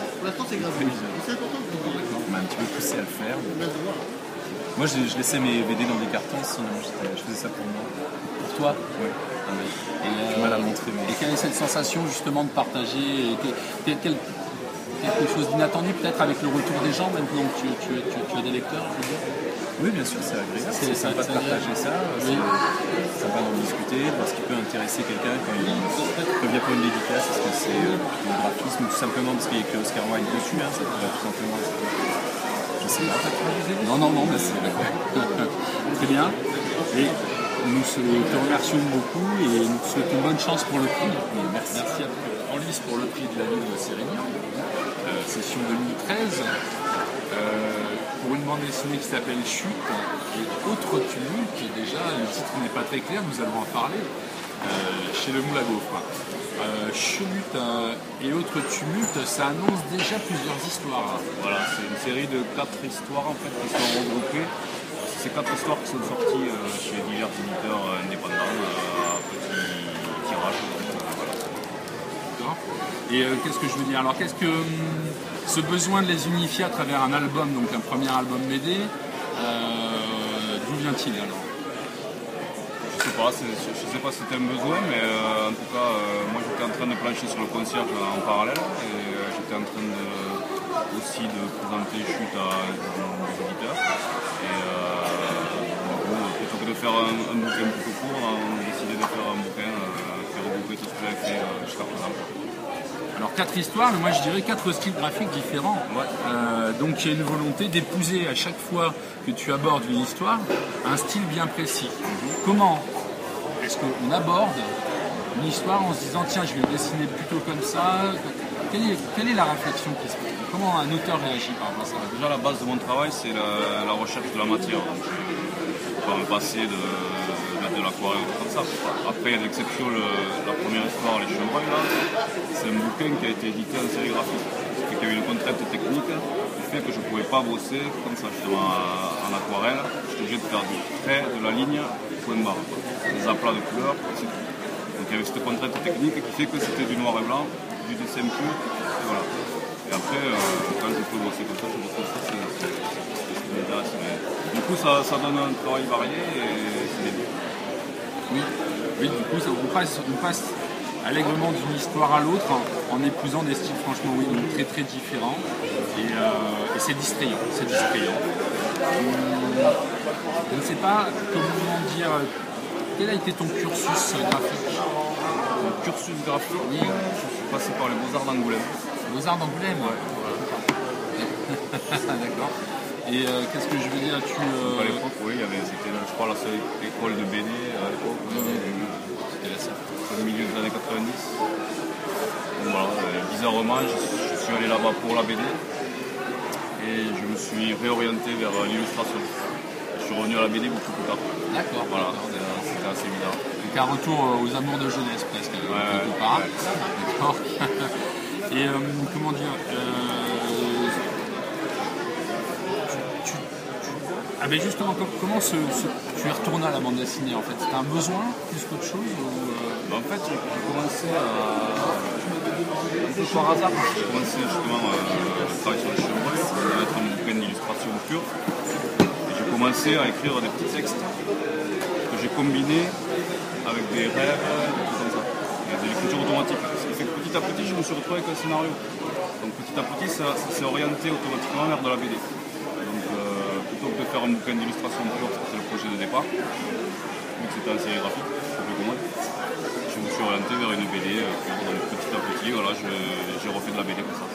Speaker 6: On m'a un petit peu poussé à le faire. Moi je, je laissais mes B D dans des cartons, sinon je faisais ça pour moi.
Speaker 1: Pour toi?
Speaker 6: Oui.
Speaker 1: Et,
Speaker 6: euh, mal à montrer, mais...
Speaker 1: et quelle est cette sensation justement de partager quel, quel, quelque chose d'inattendu peut-être avec le retour des gens maintenant que tu, tu, tu, tu as des lecteurs, je veux dire?
Speaker 6: Oui, bien sûr, c'est agréable. C'est sympa de partager ça,
Speaker 1: oui.
Speaker 6: C'est sympa d'en discuter, parce qu'il peut intéresser quelqu'un quand il revient pour une dédicace, est-ce que c'est euh, le graphisme, tout simplement parce qu'il y a écrit Oscar Wilde dessus, hein, ça pourrait tout simplement être... Je sais pas,
Speaker 1: non, non, non, mais c'est très bien. Et nous te remercions beaucoup et nous te souhaitons bonne chance pour le prix. Et merci. Merci à toi. En lice pour le prix de la ville de Sérignan, euh, session deux mille treize, euh, pour une bande dessinée qui s'appelle Chute et Autre Tumulte. Déjà, le titre n'est pas très clair, nous allons en parler, euh, chez Le Moule à Gaufre. Euh, Chute euh, et Autre Tumulte, ça annonce déjà plusieurs histoires.
Speaker 7: Voilà, c'est une série de quatre histoires en fait qui sont regroupées. C'est quatre histoires qui sont sorties euh, chez divers éditeurs euh, indépendants euh, à petit tirage.
Speaker 1: Et euh, qu'est-ce que je veux dire? Alors qu'est-ce que hum, ce besoin de les unifier à travers un album, donc un premier album B D, euh, d'où vient-il alors?
Speaker 7: Je sais pas, je sais pas si c'était un besoin, mais euh, en tout cas, euh, moi j'étais en train de plancher sur le concierge en parallèle et euh, j'étais en train de, aussi de présenter Chute à des éditeurs. Et euh, bon, plutôt que de faire un, un bouquin plutôt court, on a décidé de faire un bouquin euh, qui regrouper tout ce que j'avais fait euh, jusqu'à présent.
Speaker 1: Alors quatre histoires, mais moi je dirais quatre styles graphiques différents.
Speaker 7: Ouais.
Speaker 1: Euh, donc il y a une volonté d'épouser à chaque fois que tu abordes une histoire un style bien précis. Mm-hmm. Comment est-ce qu'on aborde une histoire en se disant tiens je vais dessiner plutôt comme ça? Quelle est, quelle est la réflexion qui se fait? Comment un auteur réagit par rapport à ça?
Speaker 7: Déjà la base de mon travail c'est la, la recherche de la matière. Donc, je ne peux pas me passer de, de, de l'aquarelle ou comme ça. Après il y a l'exception, la première histoire, Les Chevreuils, là, c'est un bouquin qui a été édité en sérigraphie. Ce qui fait qu'il y avait une contrainte technique qui fait que je ne pouvais pas bosser comme ça justement en aquarelle. J'étais obligé de faire du trait, de la ligne, point barre, des aplats de couleurs, et c'est tout. Donc il y avait cette contrainte technique qui fait que c'était du noir et blanc, du dessin pur, et voilà. Et après, euh, quand je peux bosser comme ça, je bosse comme ça, c'est ce qui m'intéresse. Mais du coup, ça, ça donne un travail varié et c'est bien.
Speaker 1: Oui, oui, du coup, ça, on, passe, on passe allègrement d'une histoire à l'autre en, en épousant des styles franchement, oui, donc très très différents. Et, euh, et c'est distrayant, c'est distrayant. Je ne sais pas comment dire, quel a été ton cursus graphique?
Speaker 7: Mon cursus graphique, oui, je suis passé par les Beaux-Arts d'Angoulême.
Speaker 1: Beaux-Arts d'Angoulême, ouais. D'accord. Et euh, qu'est-ce que je veux dire, tu... Euh...
Speaker 7: À l'époque, oui, c'était, je crois, la seule école de B D à l'époque. C'était la seule. Au milieu des années quatre-vingt-dix. Donc voilà, euh, bizarrement, je, je suis allé là-bas pour la B D. Et je me suis réorienté vers l'illustration. Je suis revenu à la B D beaucoup plus tard.
Speaker 1: D'accord.
Speaker 7: Voilà, c'était assez bizarre.
Speaker 1: Donc un retour aux amours de jeunesse presque,
Speaker 7: ouais,
Speaker 1: quelque
Speaker 7: ouais,
Speaker 1: part.
Speaker 7: Ouais.
Speaker 1: D'accord. Et euh, comment dire, euh, Ah ben justement, comment ce, ce, tu es retourné à la bande dessinée en fait? C'était un besoin plus qu'autre chose ou euh...
Speaker 7: bah, en fait, j'ai commencé à... un peu par hasard, j'ai commencé justement à travailler sur les chevreuils, à mettre un bouquin d'illustration pure. Et j'ai commencé à écrire des petits textes que j'ai combinés avec des rêves, des trucs comme ça. Et de l'écriture automatique. Ce qui fait que petit à petit, je me suis retrouvé avec un scénario. Donc petit à petit, ça, ça s'est orienté automatiquement vers de la B D. Donc euh, plutôt que de faire un bouquin d'illustration pure, c'était le projet de départ, donc c'était en sérigraphie, c'est plus commode. Je me suis orienté vers une B D euh, pure. Donc petit à petit, voilà, j'ai refait de la B D comme ça.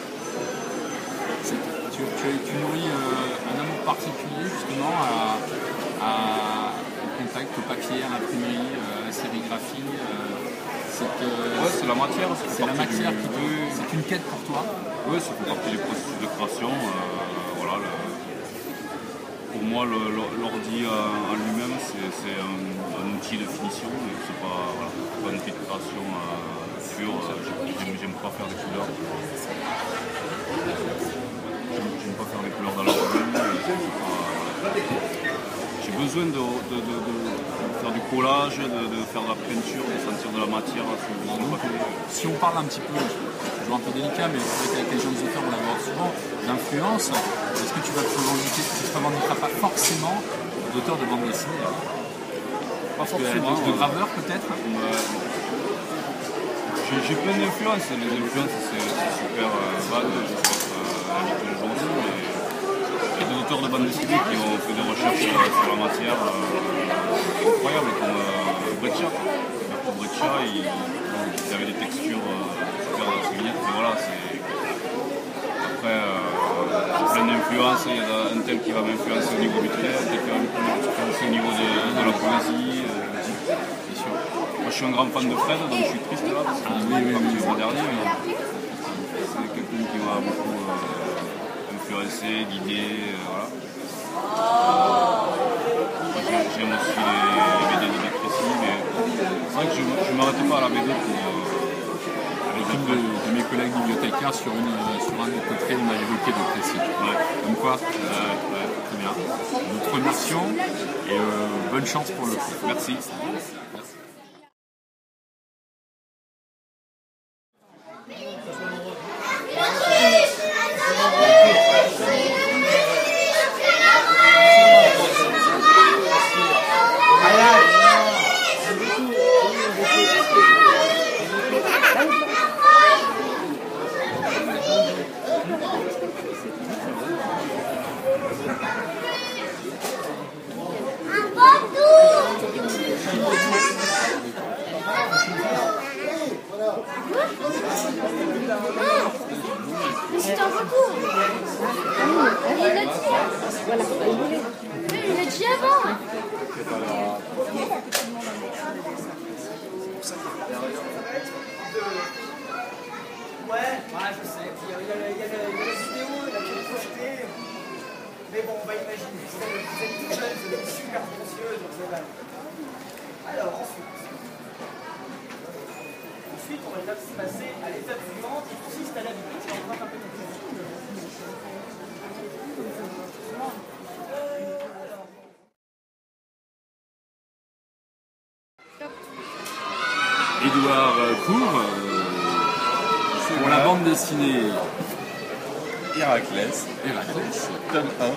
Speaker 1: Tu, tu, tu nourris euh, un amour particulier justement à, à, au contact, au papier, à l'imprimerie, euh, à la sérigraphie. Euh,
Speaker 7: Euh, ouais, c'est la matière.
Speaker 1: C'est la matière du... qui te... C'est une quête pour toi?
Speaker 7: Oui, ça fait partie du processus de création. Euh, voilà, le... Pour moi, l'ordi en lui-même, c'est un, un outil de finition. C'est pas, voilà, pas un outil de création euh, pure. J'aime pas faire des couleurs. J'aime pas faire des couleurs dans la revue. J'ai besoin de, de, de, de faire du collage, de, de faire de la peinture, de sentir de la matière sur le papier.
Speaker 1: Si on parle un petit peu, c'est toujours un peu délicat, mais c'est vrai qu'avec les jeunes auteurs, on l'aborde souvent, d'influence, est-ce que tu vas te revendiquer, tu ne te revendiqueras pas forcément d'auteur de bande dessinée?
Speaker 7: Pas
Speaker 1: De,
Speaker 7: forcément.
Speaker 1: de graveur peut-être?
Speaker 7: Ouais. J'ai plein d'influences, les influences c'est super euh, vague, je pense euh, à tous les jours aussi, mais il y a des auteurs de bande dessinée qui ont fait des recherches euh, sur la matière euh, incroyables, comme euh, Breccia. Berto Breccia, il, il avait des textures euh, super dans ses vignettes, mais voilà, c'est... Après, euh, j'ai plein d'influences, il y a un tel qui va m'influencer au niveau du trait, un tel qui va m'influencer au niveau de, de la poésie, euh, c'est sûr. Moi je suis un grand fan de Fred, donc je suis triste là, parce qu'il n'est pas venu le mois dernier, mais c'est quelqu'un qui m'a beaucoup euh, influencé, guidé, euh, voilà. J'aime aussi les, les B D de Crécy, mais c'est vrai que je ne m'arrête pas à la B D pour... Euh,
Speaker 1: avec une de, de mes collègues bibliothécaires sur, une, sur un des côtés, il m'a évoqué de Crécy.
Speaker 7: Ouais.
Speaker 1: Comme quoi,
Speaker 7: euh, ouais,
Speaker 1: très bien. Nous te remercions et euh, bonne chance pour le coup.
Speaker 7: Merci.
Speaker 8: C'est un recours. Il l'a dit. Voilà. Il l'a dit avant.
Speaker 9: Ouais, ouais, je sais. Il y a, il y a, il y a, il y a la vidéo, il a été projetée. Mais bon, on va imaginer. Vous êtes, vous êtes tout jeunes, vous êtes super précieux, donc c'est vrai. Alors, ensuite. Ensuite, on va passer à l'étape suivante qui consiste à la vie. Tu empruntes un peu ton temps.
Speaker 1: Édouard Cour, euh, pour la bande dessinée
Speaker 2: Héraclès,
Speaker 1: Héraclès,
Speaker 2: tome un.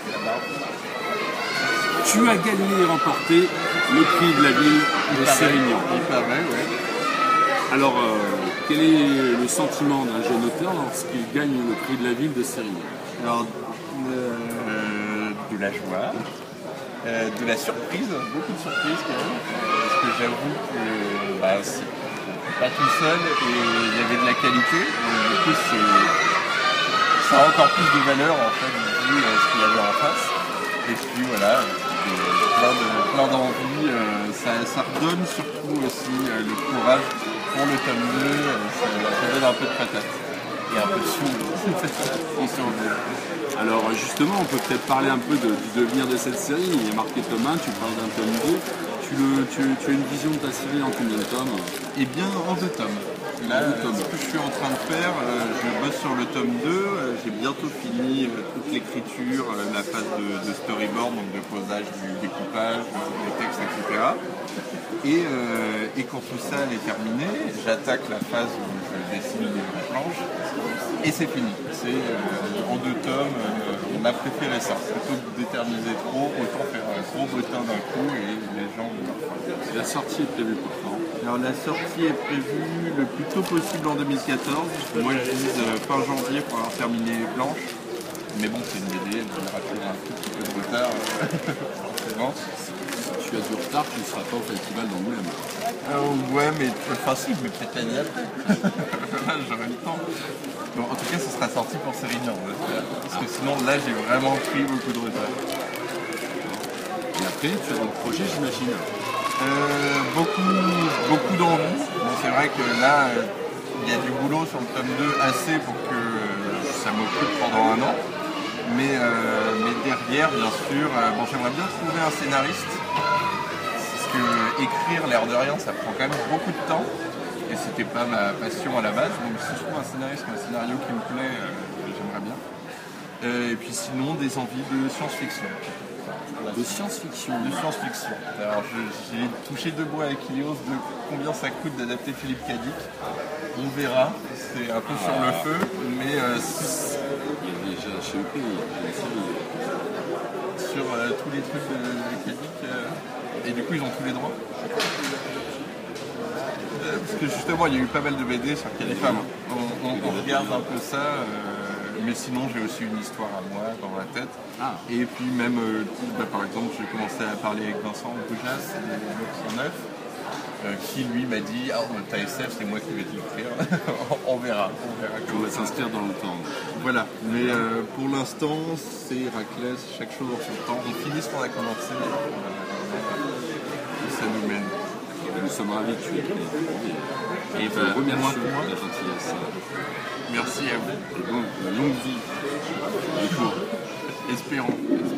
Speaker 1: Tu as gagné et remporté le prix de la ville de Sérignan.
Speaker 2: Il paraît, ouais.
Speaker 1: Alors, euh, quel est le sentiment d'un jeune auteur lorsqu'il gagne le prix de la ville de Sérignan?
Speaker 2: Alors, euh, de la joie, euh, de la surprise, beaucoup de surprises quand même, euh, parce que j'avoue que bah, c'est pas tout seul et il y avait de la qualité, donc du coup c'est, ça a encore plus de valeur en fait vu euh, ce qu'il y avait en face. Et puis voilà, euh, plein, de, plein d'envie, euh, ça, ça redonne surtout aussi euh, le courage pour le tome deux, euh, ça, ça donne un peu de patate. Et un peu de sous.
Speaker 1: Alors justement, on peut peut-être parler un peu de, du devenir de cette série. Il y a marqué tome un, tu parles d'un tome deux. Tu, le, tu, tu as une vision de ta série en combien de tomes?
Speaker 2: Eh bien, en deux tomes. Là, ce que je suis en train de faire, euh, je bosse sur le tome deux, euh, j'ai bientôt fini euh, toute l'écriture, euh, la phase de, de storyboard, donc de posage du découpage, euh, des textes, et cetera. Et, euh, et quand tout ça est terminé, j'attaque la phase où je dessine les vraies planches, et c'est fini. C'est euh, en deux tomes, euh, on a préféré ça. Plutôt que d'éterniser trop, autant faire un gros bottin d'un coup et les gens...
Speaker 1: La sortie est prévue pour quand?
Speaker 2: Alors la sortie est prévue le plus tôt possible en deux mille quatorze. Moi je vise euh, fin janvier pour avoir terminé les planches. Mais bon, c'est une B D, il y aura toujours un tout petit peu de retard, euh, forcément.
Speaker 1: Si tu as du retard, tu ne seras pas au festival d'Angoulême.
Speaker 2: Euh, ouais, mais enfin si, mais peut-être l'année après. Là, j'aurai le temps. Bon, en tout cas, ce sera sorti pour Sérignan. Parce que sinon, là, j'ai vraiment pris beaucoup de retard.
Speaker 1: Et après, tu as d'autres projets, j'imagine.
Speaker 2: Euh, beaucoup, beaucoup d'envie. Bon, c'est vrai que là, il euh, y a du boulot sur le tome deux assez pour que euh, ça m'occupe pendant un an. Mais, euh, mais derrière, bien sûr, euh, bon, j'aimerais bien trouver un scénariste. Parce que écrire, l'air de rien, ça prend quand même beaucoup de temps. Et c'était pas ma passion à la base. Donc si je trouve un scénariste, un scénario qui me plaît, euh, j'aimerais bien. Euh, et puis sinon, des envies de science-fiction.
Speaker 1: De science-fiction.
Speaker 2: De science-fiction. Alors je- j'ai touché deux mots avec Ilios de combien ça coûte d'adapter Philippe Cadic. On verra. C'est un peu sur le feu, mais euh, si-
Speaker 1: Il y a déjà chez E P, il y a la série.
Speaker 2: sur euh, tous les trucs de, de Cadic. euh, et du coup, ils ont tous les droits. Euh, Parce que justement, il y a eu pas mal de B D sur Cadic. Enfin, on, on- on regarde un peu ça. euh, mais sinon, j'ai aussi une histoire à moi dans la tête.
Speaker 1: Ah.
Speaker 2: Et puis même, euh, bah, par exemple, j'ai commencé à parler avec Vincent Boujas, neuf cent neuf, euh, qui lui m'a dit « Ah, oh, ta S F, c'est moi qui vais te l'écrire. » On verra, on verra
Speaker 1: On
Speaker 2: comment
Speaker 1: va
Speaker 2: ça.
Speaker 1: s'inscrire dans le temps.
Speaker 2: Voilà, mais euh, pour l'instant, c'est raclette, chaque chose en son temps. On finit ce qu'on a commencé, euh, et ça nous mène.
Speaker 1: Nous sommes ravis que tu aies pris.
Speaker 2: Et
Speaker 1: Et
Speaker 2: ben,
Speaker 1: ben, remercie
Speaker 2: moi,
Speaker 1: de
Speaker 2: moi.
Speaker 1: la gentillesse.
Speaker 2: Merci à vous.
Speaker 1: Et bon, longue vie. Du coup.
Speaker 2: Espérons.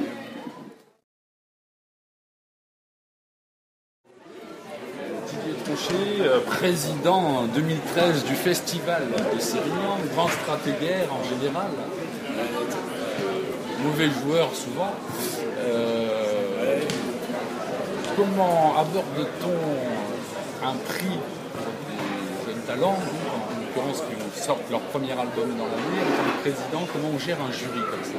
Speaker 1: Didier Tronchet, euh, président en deux mille treize du festival de Sérignan, grand stratégaire en général, euh, mauvais joueur souvent. Euh, comment aborde-t-on un prix pour des jeunes talents, en l'occurrence qui sortent leur premier album dans l'année, en tant que président, comment on gère un jury comme ça?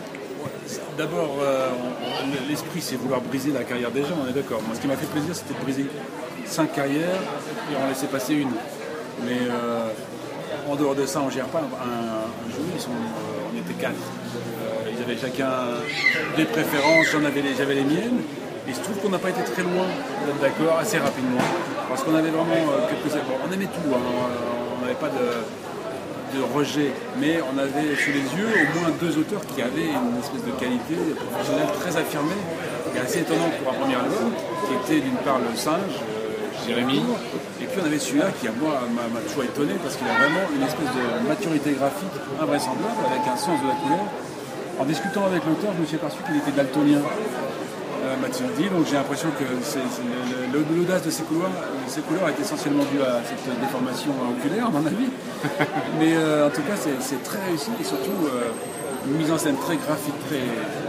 Speaker 6: D'abord, euh, on- l'esprit, c'est vouloir briser la carrière des gens, on est d'accord. Moi, ce qui m'a fait plaisir, c'était de briser cinq carrières et en laisser passer une. Mais euh, en dehors de ça, on ne gère pas un, un jury. Ils sont, euh, on était quatre. Euh, ils avaient chacun des préférences, j'en avais les, j'avais les miennes. Et il se trouve qu'on n'a pas été très loin d'être d'accord assez rapidement. Parce qu'on avait vraiment euh, quelques... Bon, on aimait tout, hein, on n'avait pas de... de rejet, mais on avait sous les yeux au moins deux auteurs qui avaient une espèce de qualité professionnelle très affirmée, et assez étonnante pour un premier album, qui était d'une part Le Singe, euh, Jérémy, et puis on avait celui-là qui à moi m'a m'a toujours étonné parce qu'il a vraiment une espèce de maturité graphique invraisemblable, avec un sens de la couleur. En discutant avec l'auteur, je me suis aperçu qu'il était daltonien. Euh, Mathieu dit, donc j'ai l'impression que c'est, c'est le- le- l'audace de ces couleurs, ces couleurs est essentiellement due à cette déformation oculaire, à mon avis. Mais euh, en tout cas, c'est, c'est très réussi et surtout euh, une mise en scène très graphique, très,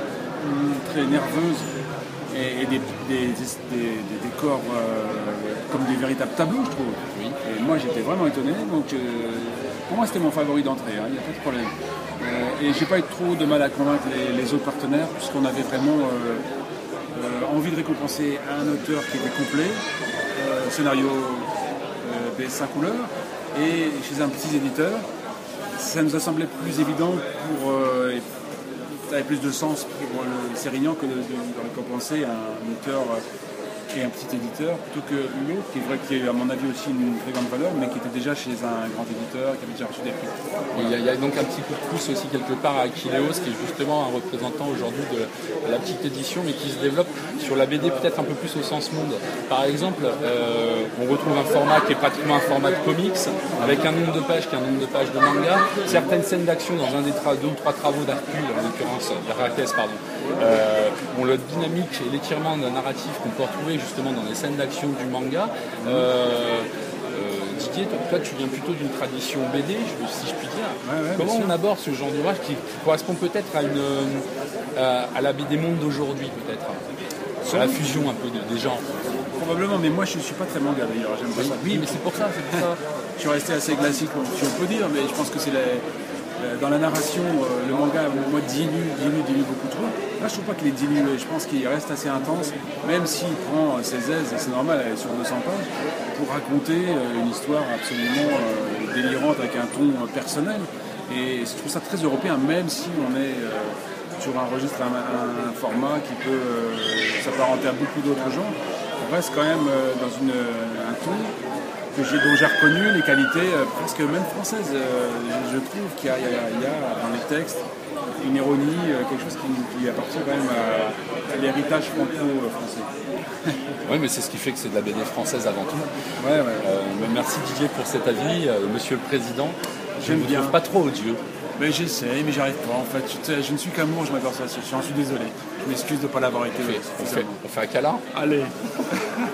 Speaker 6: très nerveuse et, et des, des, des- des- des décors euh, comme des véritables tableaux, je trouve. Et moi, j'étais vraiment étonné. Donc, euh, pour moi, c'était mon favori d'entrée, hein, il n'y a pas de problème. Euh, et j'ai pas eu trop de mal à convaincre les, les autres partenaires, puisqu'on avait vraiment euh, euh, envie de récompenser un auteur qui était complet, euh, scénario euh, B S cinq couleurs, et chez un petit éditeur, ça nous a semblé plus évident pour, euh, et ça avait plus de sens pour le Sérignan que de, de- de récompenser un auteur euh, et un petit éditeur, plutôt que l'autre, qui est vrai qui est à mon avis aussi une très grande valeur, mais qui était déjà chez un grand éditeur, qui avait déjà reçu des prix.
Speaker 1: Il y, a, il y a donc un petit coup de pouce aussi quelque part à Akileos, qui est justement un représentant aujourd'hui de la petite édition, mais qui se développe sur la B D peut-être un peu plus au sens monde. Par exemple, euh, on retrouve un format qui est pratiquement un format de comics, avec un nombre de pages qui est un nombre de pages de manga, certaines scènes d'action dans un des tra- deux ou trois travaux d'Hercule, en l'occurrence Héraclès, pardon, euh, ont le dynamique et l'étirement d'un narratif qu'on peut retrouver justement dans les scènes d'action du manga. Euh, euh, Didier, toi, toi, tu viens plutôt d'une tradition B D, je- si je puis dire.
Speaker 10: Ouais, ouais,
Speaker 1: Comment
Speaker 10: bien
Speaker 1: on
Speaker 10: sûr.
Speaker 1: aborde ce genre d'ouvrage qui, qui correspond peut-être à, une, euh, à la B D monde d'aujourd'hui, peut-être sur la fusion un peu de- des genres.
Speaker 10: Probablement, mais moi je suis pas très manga d'ailleurs, j'aime pas ça.
Speaker 1: Oui, mais c'est pour ça, c'est pour ça.
Speaker 10: Je suis resté assez classique, si on peut dire, mais je pense que c'est la- euh, dans la narration, euh, le manga, moi, dilue, dilue, dilue beaucoup trop. Là, je trouve pas qu'il est dilué, je pense qu'il reste assez intense, même s'il prend ses aises, et c'est normal, elle est sur deux cents pages, pour raconter euh, une histoire absolument euh, délirante avec un ton euh, personnel. Et je trouve ça très européen, même si on est euh, sur un registre, un, un- un format qui peut euh, s'apparenter à beaucoup d'autres genres. On reste quand même euh, dans une, un ton que j'ai, dont j'ai reconnu les qualités euh, presque même françaises. Euh, je, je trouve qu'il y a, il y a- il y a dans les textes une ironie, euh, quelque chose qui, qui appartient quand même à, à l'héritage franco-français.
Speaker 1: Oui, mais c'est ce qui fait que c'est de la B D française avant tout.
Speaker 10: Ouais, ouais.
Speaker 1: Euh, mais merci Didier pour cet avis, euh, Monsieur le Président. Je
Speaker 10: J'aime
Speaker 1: ne vous
Speaker 10: bien.
Speaker 1: trouve pas trop odieux.
Speaker 10: Mais j'essaye, mais j'arrive pas en fait. Je, je ne suis qu'amour, je m'aperçois. J'en suis désolé. Je m'excuse de ne pas l'avoir été.
Speaker 1: On fait, on fait,
Speaker 10: suffisamment.
Speaker 1: on fait un câlin.
Speaker 10: Allez.